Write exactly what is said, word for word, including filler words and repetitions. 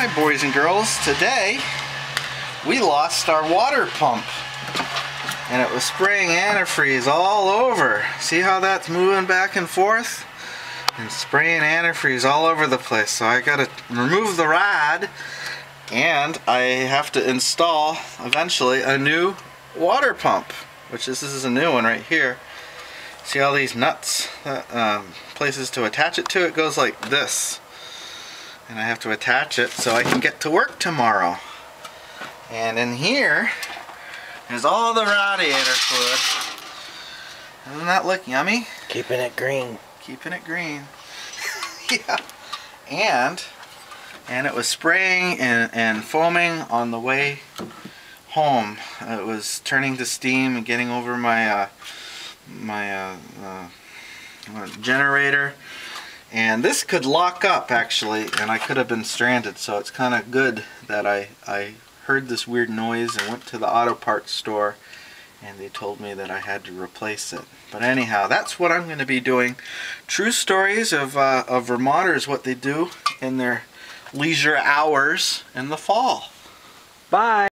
Hi boys and girls, today we lost our water pump and it was spraying antifreeze all over. See how that's moving back and forth? And spraying antifreeze all over the place. So I gotta remove the rod and I have to install eventually a new water pump, which is, this is a new one right here. See all these nuts, uh, um, places to attach it to? It goes like this. And I have to attach it so I can get to work tomorrow. And in here is all the radiator fluid. Doesn't that look yummy? Keeping it green. Keeping it green. Yeah. And and it was spraying and, and foaming on the way home. It was turning to steam and getting over my uh, my uh, uh, generator. And this could lock up actually, and I could have been stranded, so it's kind of good that I, I heard this weird noise and went to the auto parts store and they told me that I had to replace it. But anyhow, that's what I'm going to be doing. True stories of, uh, of Vermonters, what they do in their leisure hours in the fall. Bye!